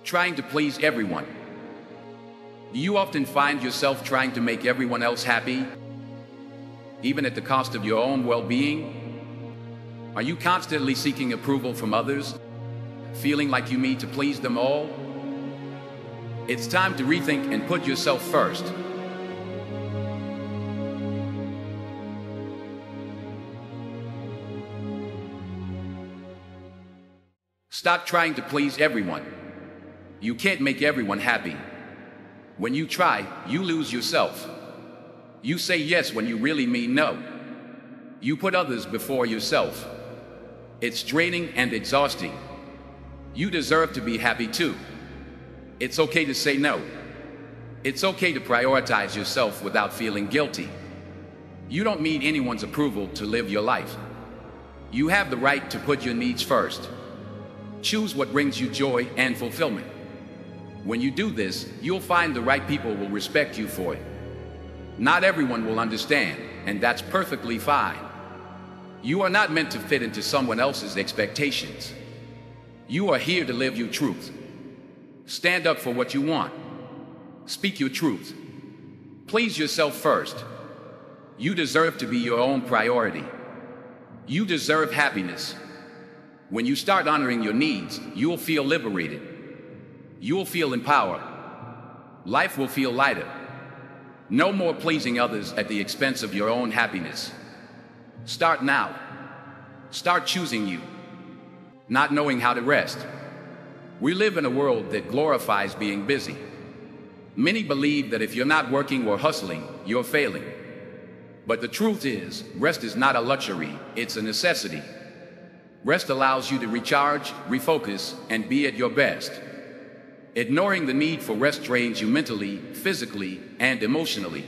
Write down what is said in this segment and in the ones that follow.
Trying to please everyone. Do you often find yourself trying to make everyone else happy, even at the cost of your own well-being? Are you constantly seeking approval from others, feeling like you need to please them all? It's time to rethink and put yourself first. Stop trying to please everyone. You can't make everyone happy. When you try, you lose yourself. You say yes when you really mean no. You put others before yourself. It's draining and exhausting. You deserve to be happy too. It's okay to say no. It's okay to prioritize yourself without feeling guilty. You don't need anyone's approval to live your life. You have the right to put your needs first. Choose what brings you joy and fulfillment. When you do this, you'll find the right people will respect you for it. Not everyone will understand, and that's perfectly fine. You are not meant to fit into someone else's expectations. You are here to live your truth. Stand up for what you want. Speak your truth. Please yourself first. You deserve to be your own priority. You deserve happiness. When you start honoring your needs, you'll feel liberated. You'll feel empowered. Life will feel lighter. No more pleasing others at the expense of your own happiness. Start now. Start choosing you. Not knowing how to rest. We live in a world that glorifies being busy. Many believe that if you're not working or hustling, you're failing. But the truth is, rest is not a luxury, it's a necessity. Rest allows you to recharge, refocus, and be at your best. Ignoring the need for rest drains you mentally, physically, and emotionally.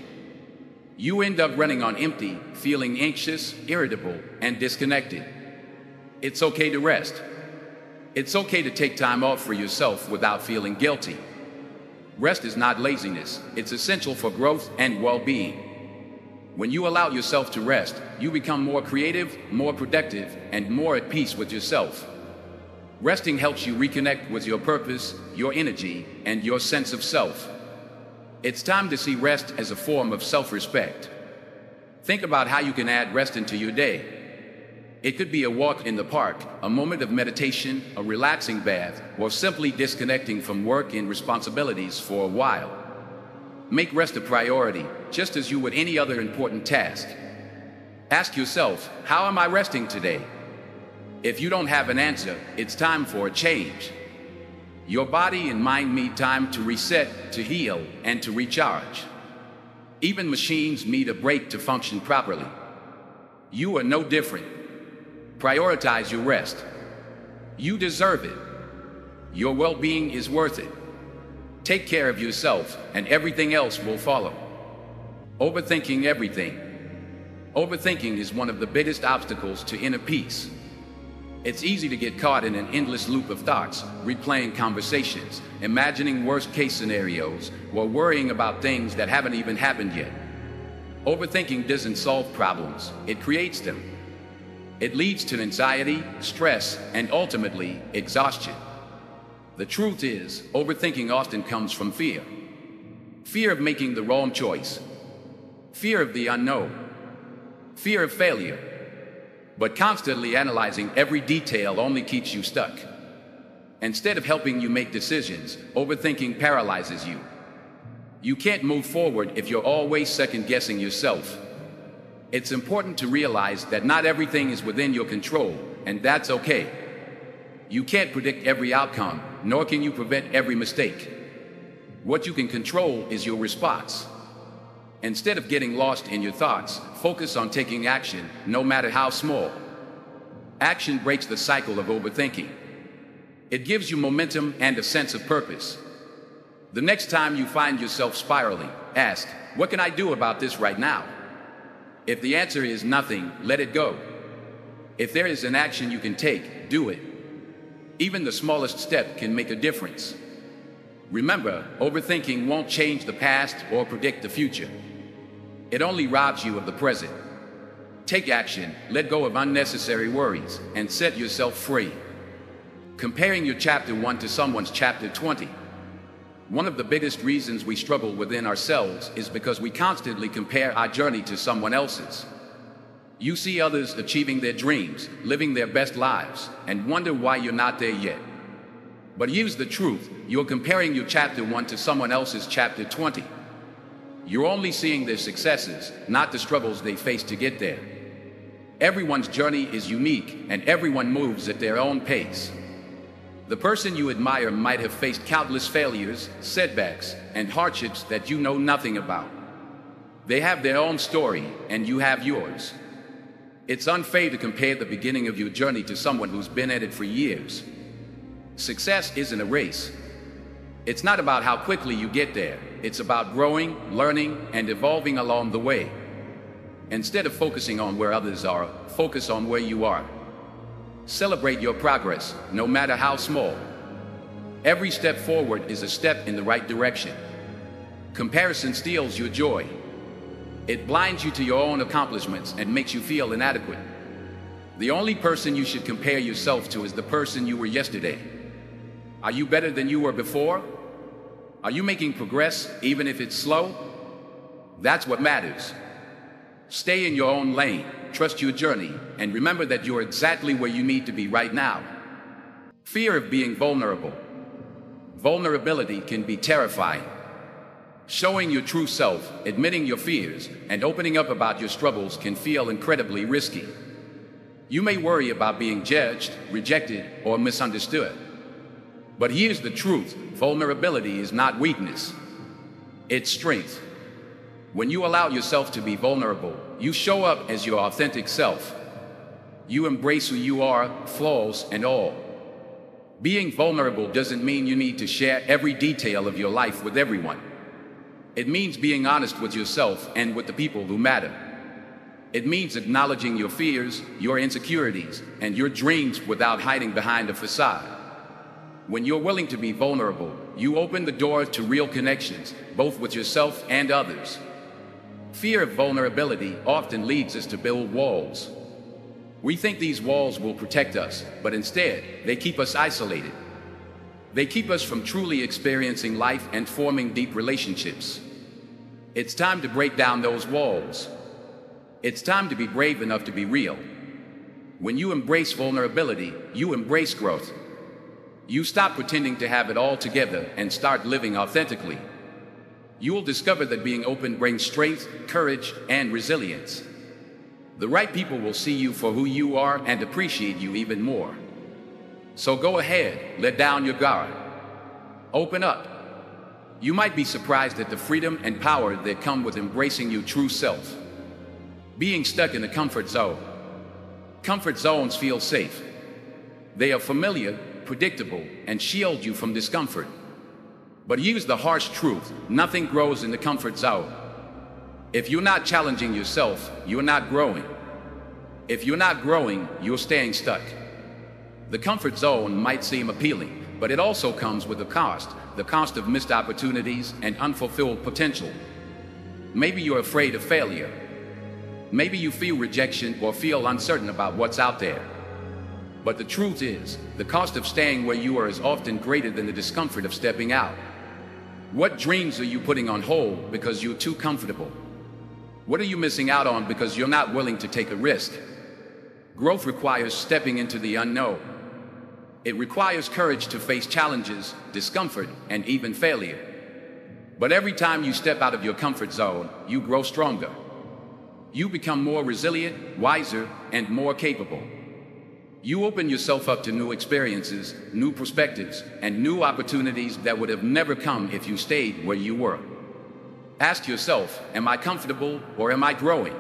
You end up running on empty, feeling anxious, irritable, and disconnected. It's okay to rest. It's okay to take time off for yourself without feeling guilty. Rest is not laziness, it's essential for growth and well-being. When you allow yourself to rest, you become more creative, more productive, and more at peace with yourself. Resting helps you reconnect with your purpose, your energy, and your sense of self. It's time to see rest as a form of self-respect. Think about how you can add rest into your day. It could be a walk in the park, a moment of meditation, a relaxing bath, or simply disconnecting from work and responsibilities for a while. Make rest a priority, just as you would any other important task. Ask yourself, how am I resting today? If you don't have an answer, it's time for a change. Your body and mind need time to reset, to heal, and to recharge. Even machines need a break to function properly. You are no different. Prioritize your rest. You deserve it. Your well-being is worth it. Take care of yourself, and everything else will follow. Overthinking everything. Overthinking is one of the biggest obstacles to inner peace. It's easy to get caught in an endless loop of thoughts, replaying conversations, imagining worst-case scenarios, or worrying about things that haven't even happened yet. Overthinking doesn't solve problems, it creates them. It leads to anxiety, stress, and ultimately, exhaustion. The truth is, overthinking often comes from fear. Fear of making the wrong choice. Fear of the unknown. Fear of failure. But constantly analyzing every detail only keeps you stuck. Instead of helping you make decisions, overthinking paralyzes you. You can't move forward if you're always second-guessing yourself. It's important to realize that not everything is within your control, and that's okay. You can't predict every outcome, nor can you prevent every mistake. What you can control is your response. Instead of getting lost in your thoughts, focus on taking action, no matter how small. Action breaks the cycle of overthinking. It gives you momentum and a sense of purpose. The next time you find yourself spiraling, ask, what can I do about this right now? If the answer is nothing, let it go. If there is an action you can take, do it. Even the smallest step can make a difference. Remember, overthinking won't change the past or predict the future. It only robs you of the present. Take action, let go of unnecessary worries, and set yourself free. Comparing your chapter 1 to someone's chapter 20. One of the biggest reasons we struggle within ourselves is because we constantly compare our journey to someone else's. You see others achieving their dreams, living their best lives, and wonder why you're not there yet. But here's the truth: you're comparing your chapter 1 to someone else's chapter 20. You're only seeing their successes, not the struggles they faced to get there. Everyone's journey is unique, and everyone moves at their own pace. The person you admire might have faced countless failures, setbacks, and hardships that you know nothing about. They have their own story, and you have yours. It's unfair to compare the beginning of your journey to someone who's been at it for years. Success isn't a race. It's not about how quickly you get there. It's about growing, learning, and evolving along the way. Instead of focusing on where others are, focus on where you are. Celebrate your progress, no matter how small. Every step forward is a step in the right direction. Comparison steals your joy. It blinds you to your own accomplishments and makes you feel inadequate. The only person you should compare yourself to is the person you were yesterday. Are you better than you were before? Are you making progress, even if it's slow? That's what matters. Stay in your own lane, trust your journey, and remember that you're exactly where you need to be right now. Fear of being vulnerable. Vulnerability can be terrifying. Showing your true self, admitting your fears, and opening up about your struggles can feel incredibly risky. You may worry about being judged, rejected, or misunderstood. But here's the truth: vulnerability is not weakness. It's strength. When you allow yourself to be vulnerable, you show up as your authentic self. You embrace who you are, flaws and all. Being vulnerable doesn't mean you need to share every detail of your life with everyone. It means being honest with yourself and with the people who matter. It means acknowledging your fears, your insecurities, and your dreams without hiding behind a facade. When you're willing to be vulnerable, you open the door to real connections, both with yourself and others. Fear of vulnerability often leads us to build walls. We think these walls will protect us, but instead, they keep us isolated. They keep us from truly experiencing life and forming deep relationships. It's time to break down those walls. It's time to be brave enough to be real. When you embrace vulnerability, you embrace growth. You stop pretending to have it all together and start living authentically. You will discover that being open brings strength, courage, and resilience. The right people will see you for who you are and appreciate you even more. So go ahead, let down your guard. Open up. You might be surprised at the freedom and power that come with embracing your true self. Being stuck in a comfort zone. Comfort zones feel safe. They are familiar, predictable, and shield you from discomfort. But here's the harsh truth: nothing grows in the comfort zone. If you're not challenging yourself, you're not growing. If you're not growing, you're staying stuck. The comfort zone might seem appealing, but it also comes with a cost, the cost of missed opportunities and unfulfilled potential. Maybe you're afraid of failure. Maybe you feel rejection or feel uncertain about what's out there. But the truth is, the cost of staying where you are is often greater than the discomfort of stepping out. What dreams are you putting on hold because you're too comfortable? What are you missing out on because you're not willing to take a risk? Growth requires stepping into the unknown. It requires courage to face challenges, discomfort, and even failure. But every time you step out of your comfort zone, you grow stronger. You become more resilient, wiser, and more capable. You open yourself up to new experiences, new perspectives, and new opportunities that would have never come if you stayed where you were. Ask yourself, am I comfortable or am I growing?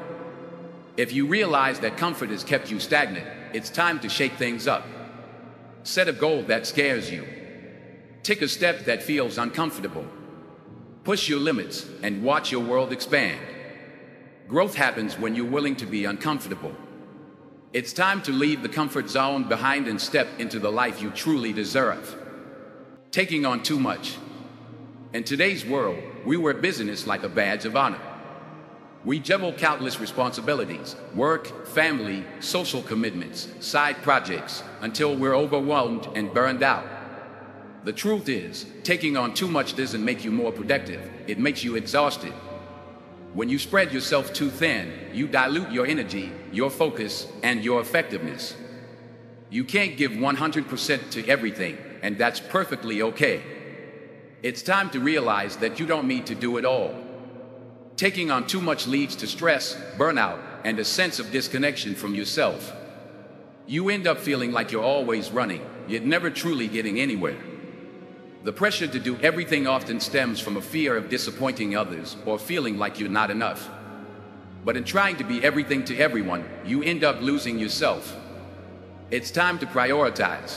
If you realize that comfort has kept you stagnant, it's time to shake things up. Set a goal that scares you. Take a step that feels uncomfortable. Push your limits and watch your world expand. Growth happens when you're willing to be uncomfortable. It's time to leave the comfort zone behind and step into the life you truly deserve. Taking on too much. In today's world, we wear business like a badge of honor. We juggle countless responsibilities, work, family, social commitments, side projects, until we're overwhelmed and burned out. The truth is, taking on too much doesn't make you more productive, it makes you exhausted. When you spread yourself too thin, you dilute your energy, your focus, and your effectiveness. You can't give 100% to everything, and that's perfectly okay. It's time to realize that you don't need to do it all. Taking on too much leads to stress, burnout, and a sense of disconnection from yourself. You end up feeling like you're always running, yet never truly getting anywhere. The pressure to do everything often stems from a fear of disappointing others or feeling like you're not enough. But in trying to be everything to everyone, you end up losing yourself. It's time to prioritize.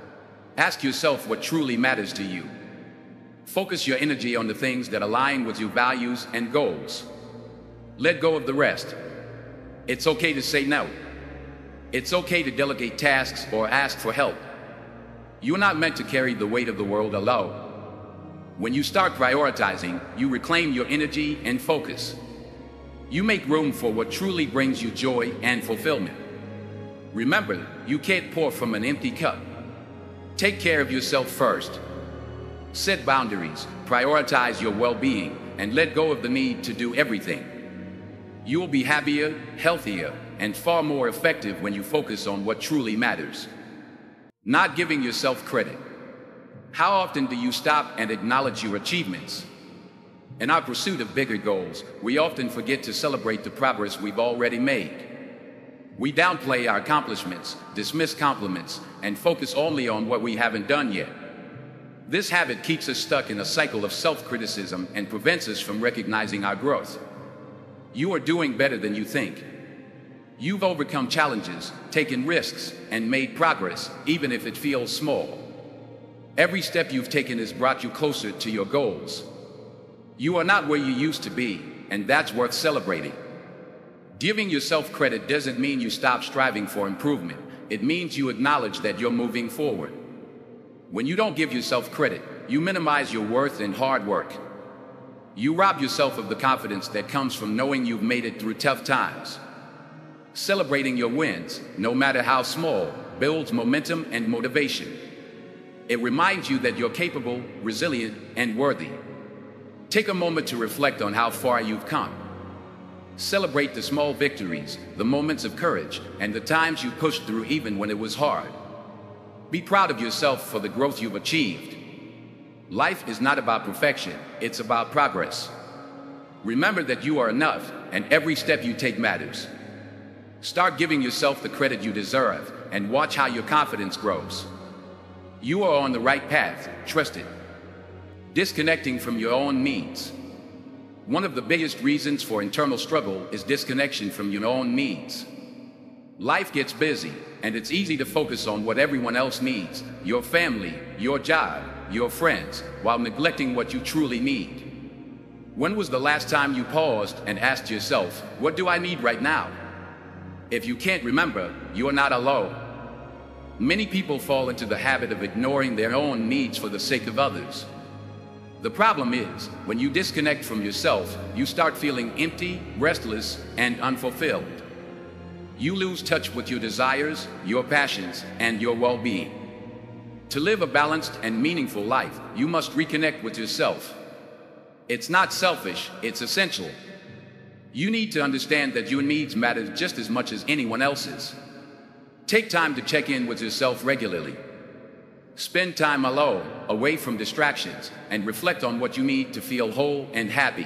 Ask yourself what truly matters to you. Focus your energy on the things that align with your values and goals. Let go of the rest. It's okay to say no. It's okay to delegate tasks or ask for help. You're not meant to carry the weight of the world alone. When you start prioritizing, you reclaim your energy and focus. You make room for what truly brings you joy and fulfillment. Remember, you can't pour from an empty cup. Take care of yourself first. Set boundaries, prioritize your well-being, and let go of the need to do everything. You will be happier, healthier, and far more effective when you focus on what truly matters. Not giving yourself credit. How often do you stop and acknowledge your achievements? In our pursuit of bigger goals, we often forget to celebrate the progress we've already made. We downplay our accomplishments, dismiss compliments, and focus only on what we haven't done yet. This habit keeps us stuck in a cycle of self-criticism and prevents us from recognizing our growth. You are doing better than you think. You've overcome challenges, taken risks, and made progress, even if it feels small. Every step you've taken has brought you closer to your goals. You are not where you used to be, and that's worth celebrating. Giving yourself credit doesn't mean you stop striving for improvement. It means you acknowledge that you're moving forward. When you don't give yourself credit, you minimize your worth and hard work. You rob yourself of the confidence that comes from knowing you've made it through tough times. Celebrating your wins, no matter how small, builds momentum and motivation. It reminds you that you're capable, resilient, and worthy. Take a moment to reflect on how far you've come. Celebrate the small victories, the moments of courage, and the times you pushed through even when it was hard. Be proud of yourself for the growth you've achieved. Life is not about perfection, it's about progress. Remember that you are enough, and every step you take matters. Start giving yourself the credit you deserve, and watch how your confidence grows. You are on the right path, trust it. Disconnecting from your own needs. One of the biggest reasons for internal struggle is disconnection from your own needs. Life gets busy, and it's easy to focus on what everyone else needs, your family, your job, your friends, while neglecting what you truly need. When was the last time you paused and asked yourself, what do I need right now? If you can't remember, you are not alone. Many people fall into the habit of ignoring their own needs for the sake of others. The problem is, when you disconnect from yourself, you start feeling empty, restless, and unfulfilled. You lose touch with your desires, your passions, and your well-being. To live a balanced and meaningful life, you must reconnect with yourself. It's not selfish, it's essential. You need to understand that your needs matter just as much as anyone else's. Take time to check in with yourself regularly. Spend time alone, away from distractions, and reflect on what you need to feel whole and happy.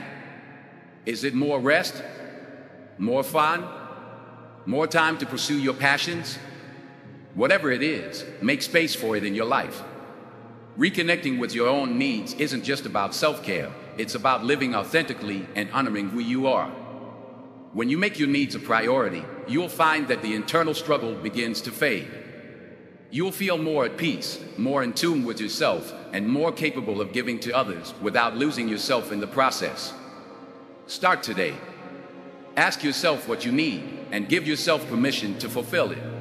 Is it more rest? More fun? More time to pursue your passions? Whatever it is, make space for it in your life. Reconnecting with your own needs isn't just about self-care, it's about living authentically and honoring who you are. When you make your needs a priority, you'll find that the internal struggle begins to fade. You'll feel more at peace, more in tune with yourself, and more capable of giving to others without losing yourself in the process. Start today. Ask yourself what you need, and give yourself permission to fulfill it.